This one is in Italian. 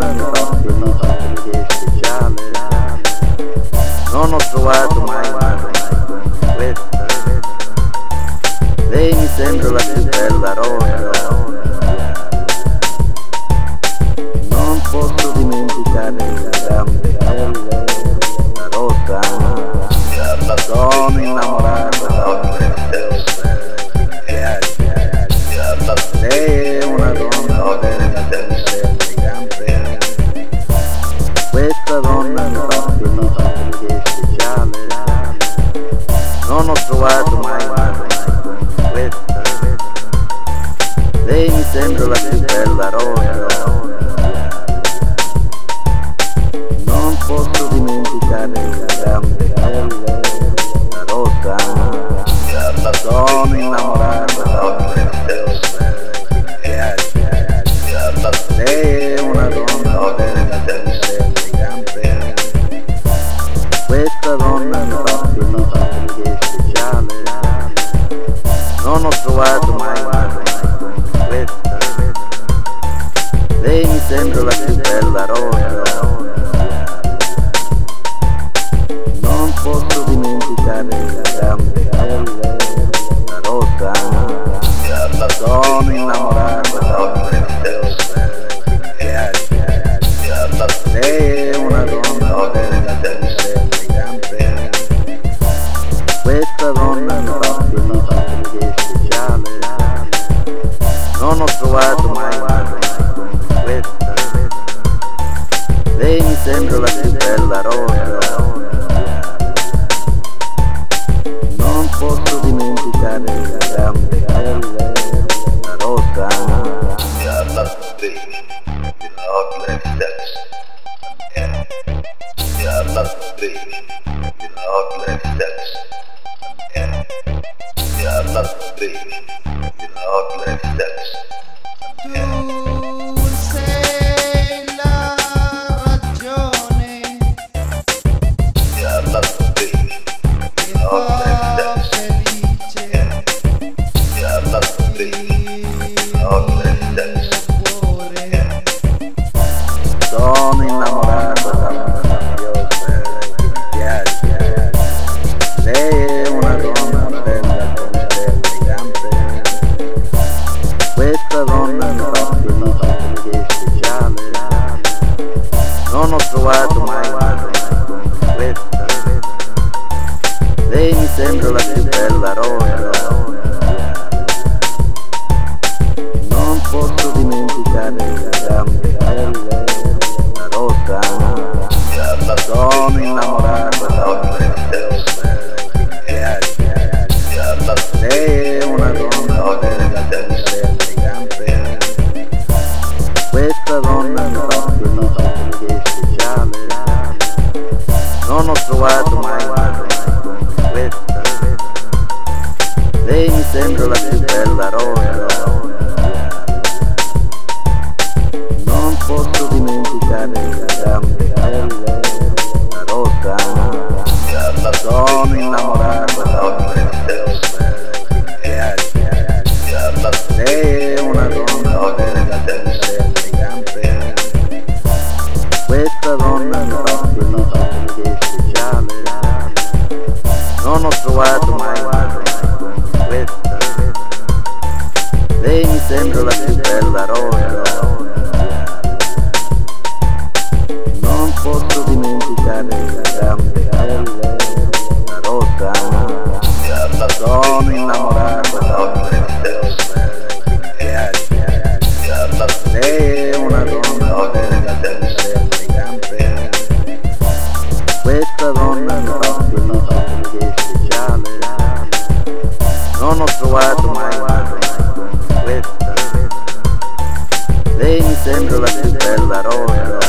donna mi fa felice perché è speciale. Non ho trovato mai una donna come questa. Lei mi sembra la più bella rosa. Non posso dimenticare le gambe belle, la rosa. Sono innamorato donna preziosa. Lei è una donna bella con le gambe. Questa donna mi fa felice perché è speciale. Non ho trovato mai una donna come questa. Lei mi sembra la più bella rosa. Non posso dimenticare le gambe belle, la rosa. Sono innamorato donna preziosa. Lei è una donna bella con le gambe. Questa donna mi fa felice perché è speciale. Non ho trovato mai una donna come questa. Lei mi sembra la più bella rosa. Non posso dimenticare le gambe belle, la rosa. Sono innamorato donna preziosa. Lei è una donna bella con le gambe. Questa donna mi fa felice perché è speciale. Non ho trovato mai una donna come questa. Lei mi sembra la più bella rosa. Non posso dimenticare le gambe belle, la rosa. Tu sei la ragione che fa felice il cuore. Sono innamorato donna meravigliosa che mi piace. Lei è una donna bella con le gambe. Questa donna mi fa felice perché è speciale. Non ho trovato mai una donna come questa. Lei mi sembra la più bella rosa. Non posso dimenticare le gambe belle, la rosa. Sono innamorato donna preziosa. Lei è una donna bella con le gambe. Questa donna mi fa felice perché è speciale. Non ho trovato mai una donna come questa. Lei mi sembra la più bella rosa. Non posso dimenticare le gambe belle, la rosa. Sono innamorato donna preziosa. Lei è una donna bella con le gambe. Questa donna mi fa felice perché è speciale. Non ho trovato mai una donna come questa. Lei mi sembra la più bella rosa. Non posso dimenticare le gambe belle, la rosa. Sono innamorato donna preziosa. Lei è una donna bella con le gambe. Questa donna mi fa felice perché è speciale. Non ho trovato mai una donna come questa. Lei mi sembra la più bella rosa.